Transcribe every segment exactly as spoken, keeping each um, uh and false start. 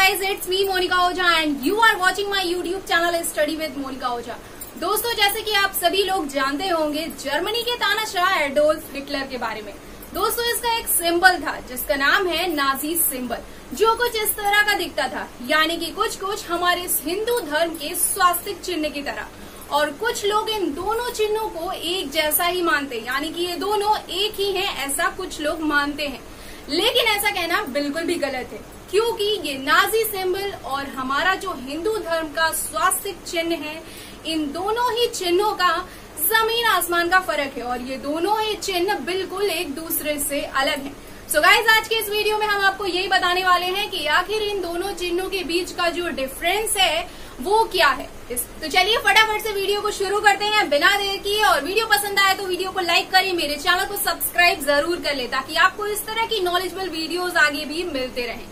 guys, it's me Monica Oja and you are watching my YouTube channel Study with Monica Oja। दोस्तों, जैसे कि आप सभी लोग जानते होंगे जर्मनी के तानाशाह एडोल्फ हिटलर के बारे में। दोस्तों, इसका एक सिंबल था जिसका नाम है नाजी सिंबल, जो कुछ इस तरह का दिखता था, यानी कि कुछ कुछ हमारे इस हिंदू धर्म के स्वास्तिक चिन्ह की तरह। और कुछ लोग इन दोनों चिन्हों को एक जैसा ही मानते हैं, यानी कि ये दोनों एक ही हैं, ऐसा कुछ लोग मानते हैं। लेकिन ऐसा कहना बिल्कुल भी गलत है, क्योंकि ये नाजी सिंबल और हमारा जो हिंदू धर्म का स्वास्तिक चिन्ह है, इन दोनों ही चिन्हों का जमीन आसमान का फर्क है और ये दोनों ही चिन्ह बिल्कुल एक दूसरे से अलग हैं। सो गाइज, आज के इस वीडियो में हम आपको यही बताने वाले हैं कि आखिर इन दोनों चिन्हों के बीच का जो डिफरेंस है वो क्या है। तो चलिए फटाफट से वीडियो को शुरू करते हैं बिना देर किए। और वीडियो पसंद आए तो वीडियो को लाइक करें, मेरे चैनल को सब्सक्राइब जरूर कर ले ताकि आपको इस तरह की नॉलेजेबल वीडियोस आगे भी मिलते रहें।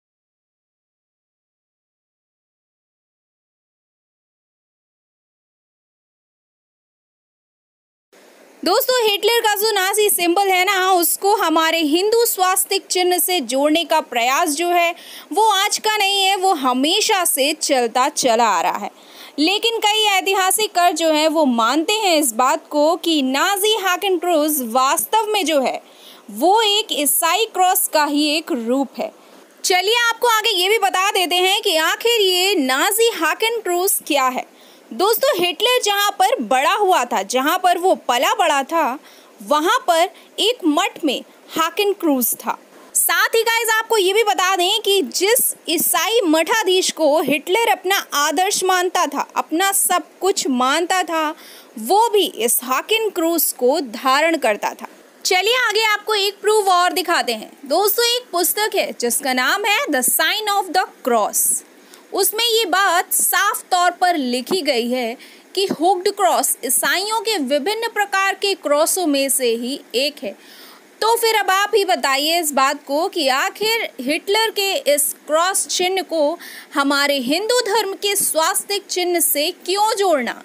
दोस्तों, हिटलर का जो नाजी सिंबल है ना, उसको हमारे हिंदू स्वास्तिक चिन्ह से जोड़ने का प्रयास जो है वो आज का नहीं है, वो हमेशा से चलता चला आ रहा है। लेकिन कई ऐतिहासिक कर जो है वो मानते हैं इस बात को कि नाजी हाकेनक्रूज़ वास्तव में जो है वो एक ईसाई क्रॉस का ही एक रूप है। चलिए आपको आगे ये भी बता देते हैं कि आखिर ये नाजी हाकेनक्रूज़ क्या है। दोस्तों, हिटलर जहाँ पर बड़ा हुआ था, जहाँ पर वो पला बड़ा था, वहाँ पर एक मठ में हाकेनक्रूज़ था। साथ ही गाइस आपको ये भी बता दें कि जिस ईसाई मठाधीश को हिटलर अपना आदर्श मानता था, अपना सब कुछ मानता था, वो भी इस हाकेनक्रूज़ को धारण करता था। चलिए आगे आपको एक प्रूफ और दिखाते हैं। दोस्तों, एक पुस्तक है जिसका नाम है the sign of the cross. उसमें ये बात साफ तौर पर लिखी गई है कि हुक्ड क्रॉस ईसाइयों के विभिन्न प्रकार के क्रॉसों में से ही एक है। तो फिर अब आप ही बताइए इस बात को कि आखिर हिटलर के इस क्रॉस चिन्ह को हमारे हिंदू धर्म के स्वास्तिक चिन्ह से क्यों जोड़ना।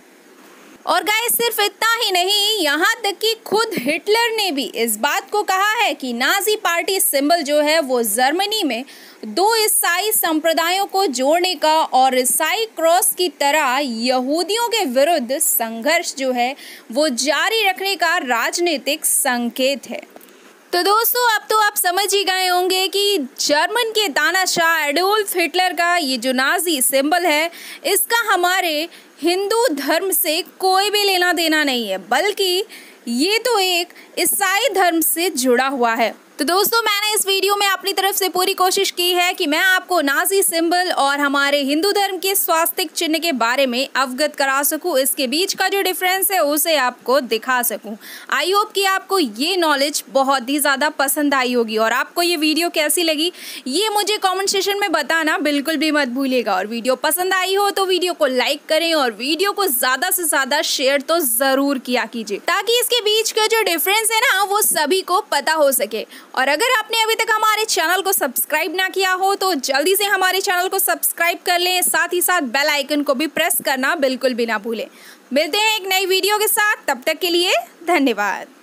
और गाइस, सिर्फ इतना ही नहीं, यहाँ तक कि खुद हिटलर ने भी इस बात को कहा है कि नाजी पार्टी सिंबल जो है वो जर्मनी में दो ईसाई संप्रदायों को जोड़ने का और ईसाई क्रॉस की तरह यहूदियों के विरुद्ध संघर्ष जो है वो जारी रखने का राजनीतिक संकेत है। तो दोस्तों, अब तो आप समझ ही गए होंगे कि जर्मन के तानाशाह एडोल्फ हिटलर का ये जो नाजी सिंबल है, इसका हमारे हिंदू धर्म से कोई भी लेना देना नहीं है, बल्कि ये तो एक ईसाई धर्म से जुड़ा हुआ है। तो दोस्तों, मैंने इस वीडियो में अपनी तरफ से पूरी कोशिश की है कि मैं आपको नाजी सिंबल और हमारे हिंदू धर्म के स्वास्तिक चिन्ह के बारे में अवगत करा सकूं, इसके बीच का जो डिफरेंस है उसे आपको दिखा सकूं। आई होप कि आपको ये नॉलेज बहुत ही ज़्यादा पसंद आई होगी। और आपको ये वीडियो कैसी लगी ये मुझे कॉमेंट सेक्शन में बताना बिल्कुल भी मत भूलिएगा। और वीडियो पसंद आई हो तो वीडियो को लाइक करें और वीडियो को ज़्यादा से ज़्यादा शेयर तो ज़रूर किया कीजिए, ताकि इसके बीच का जो डिफरेंस है ना वो सभी को पता हो सके। और अगर आपने अभी तक हमारे चैनल को सब्सक्राइब ना किया हो तो जल्दी से हमारे चैनल को सब्सक्राइब कर लें, साथ ही साथ बेल आइकन को भी प्रेस करना बिल्कुल भी ना भूलें। मिलते हैं एक नई वीडियो के साथ, तब तक के लिए धन्यवाद।